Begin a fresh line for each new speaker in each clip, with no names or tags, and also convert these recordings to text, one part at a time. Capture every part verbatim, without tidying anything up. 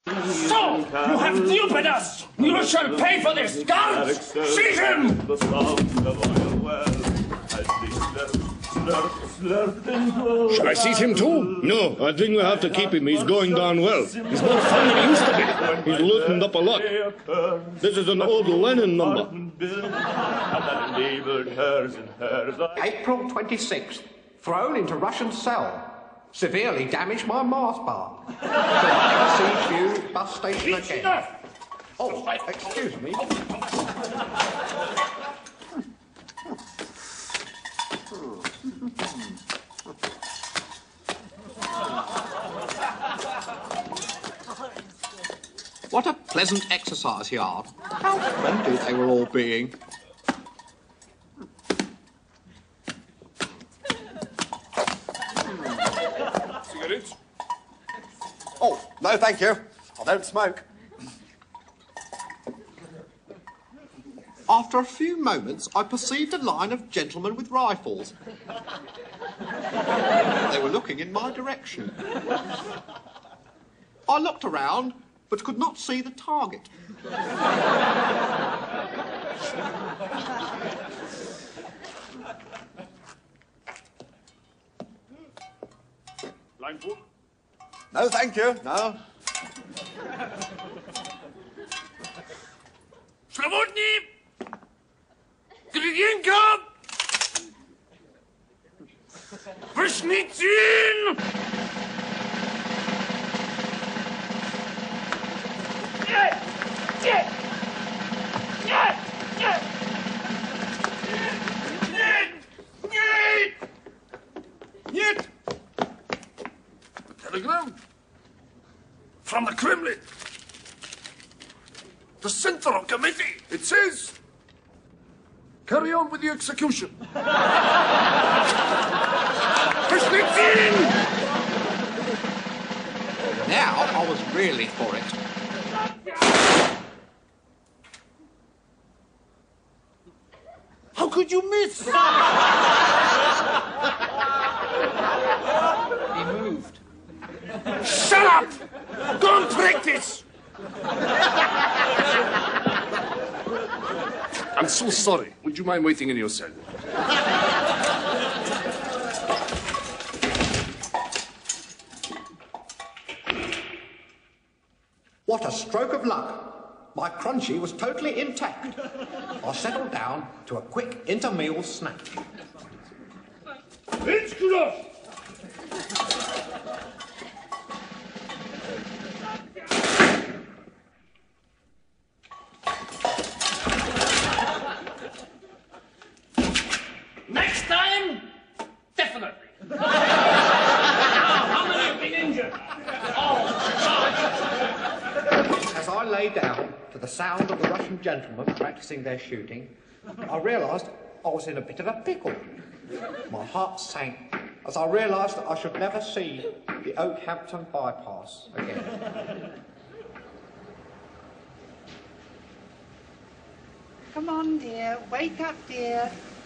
So, you have duped us! You shall pay for this! Guards, seize him! The sound of oil well has been slurped, slurped and grown.
Shall I seize him too? No, I think we'll have to keep him. He's going down well. He's more fun than he used to be. He's loosened up a lot. This is an old Lennon number.
April twenty-sixth. Thrown into Russian cell. Severely damaged my Mars bar. Could never see you bus station again.
Enough.
Oh, excuse me. What a pleasant exercise yard. How friendly they were all being.
Cigarettes?
Oh, no, thank you. I don't smoke. After a few moments, I perceived a line of gentlemen with rifles. They were looking in my direction. I looked around, but could not see the target.
Blindfold?
No, thank you, no.
Swobodni! Grygienka! Prysznicin! Nie! Nie! Nie! Nie! Nie! Nie!
Нет! Telegram?
From the Kremlin. The Central Committee.
It says, carry on with the execution.
Prysznicin!
Now I was really for it.
How could you miss?
He moved.
Shut up! Don't practice!
I'm so sorry. Would you mind waiting in your cell?
What a stroke of luck. My crunchy was totally intact. I settled down to a quick intermeal snack.
It's good. Next time, definitely. Now, how many have been injured? Oh,
As I lay down to the sound of the Russian gentlemen practicing their shooting, I realised I was in a bit of a pickle. My heart sank as I realised that I should never see the Oakhampton bypass again.
Come on, dear. Wake up, dear.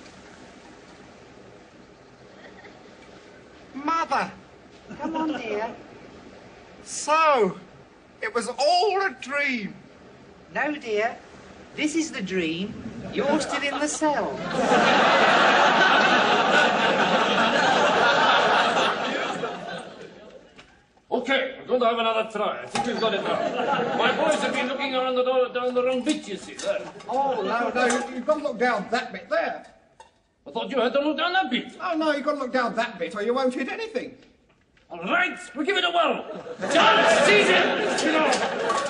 Mother!
Come on, dear.
So, it was all a dream.
No, dear. This is the dream. You're still in the cell.
okay, we're going to have another try. I think we've got it now. My boys have been looking around the door, down the wrong bit, you see, there.
Oh, no, no, you've got to look down that bit there.
I thought you had to look down that bit.
Oh, no, you've got to look down that bit or you won't hit anything.
All right, we'll give it a whirl. John, seize him! You know.